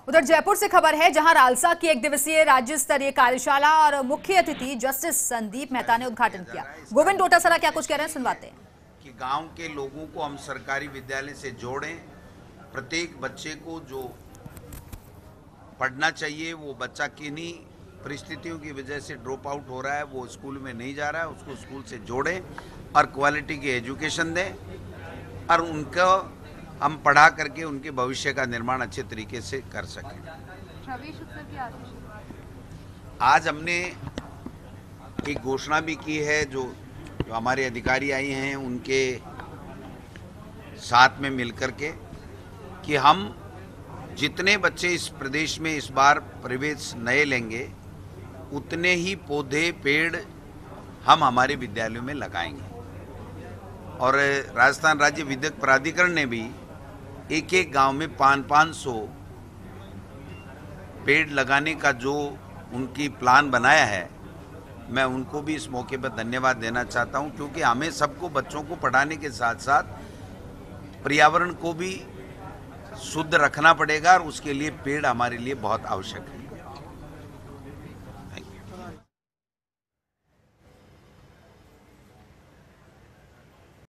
उधर जयपुर से खबर है, जहां रालसा की एक दिवसीय राज्य स्तरीय कार्यशाला और मुख्य अतिथि जस्टिस संदीप मेहता ने उद्घाटन किया। गोविंद डोटासरा क्या कुछ कह रहे हैं, सुनवाते हैं। कि गांव के लोगों को हम सरकारी विद्यालय से जोड़ें, प्रत्येक बच्चे को जो पढ़ना चाहिए वो बच्चा किन्हीं परिस्थितियों की वजह से ड्रॉप आउट हो रहा है, वो स्कूल में नहीं जा रहा है, उसको स्कूल से जोड़ें और क्वालिटी की एजुकेशन दें और उनको हम पढ़ा करके उनके भविष्य का निर्माण अच्छे तरीके से कर सकें। प्रवेश उत्सव की आज हमने एक घोषणा भी की है, जो हमारे अधिकारी आए हैं उनके साथ में मिलकर के, कि हम जितने बच्चे इस प्रदेश में इस बार प्रवेश नए लेंगे उतने ही पौधे पेड़ हम हमारे विद्यालयों में लगाएंगे। और राजस्थान राज्य विद्युत प्राधिकरण ने भी एक एक गांव में 500 पेड़ लगाने का जो उनकी प्लान बनाया है, मैं उनको भी इस मौके पर धन्यवाद देना चाहता हूं, क्योंकि हमें सबको बच्चों को पढ़ाने के साथ साथ पर्यावरण को भी शुद्ध रखना पड़ेगा और उसके लिए पेड़ हमारे लिए बहुत आवश्यक है।